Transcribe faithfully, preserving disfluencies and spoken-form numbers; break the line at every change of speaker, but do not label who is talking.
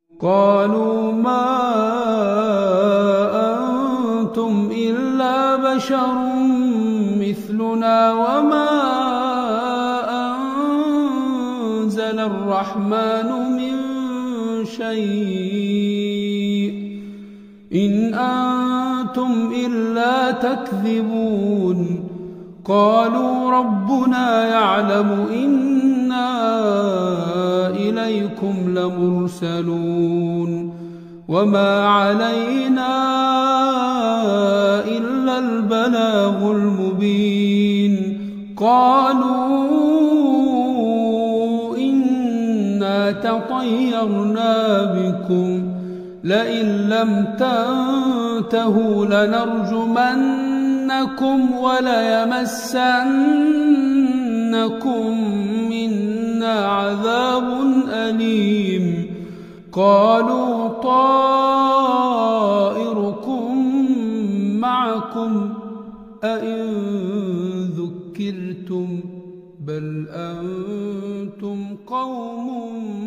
قالوا ما أنتم إلا بشر مثلنا وما أنزل الرحمن من شيء إن أنتم إلا تكذبون قالوا ربنا يعلم إنا إليكم لمرسلون وما علينا إلا البلاغ المبين قالوا إنا تطيرنا بكم لئن لم تنتهوا لنرجمنكم وليمسنكم منا عذاب أليم قالوا طائركم معكم أئن ذكرتم بل أنتم قوم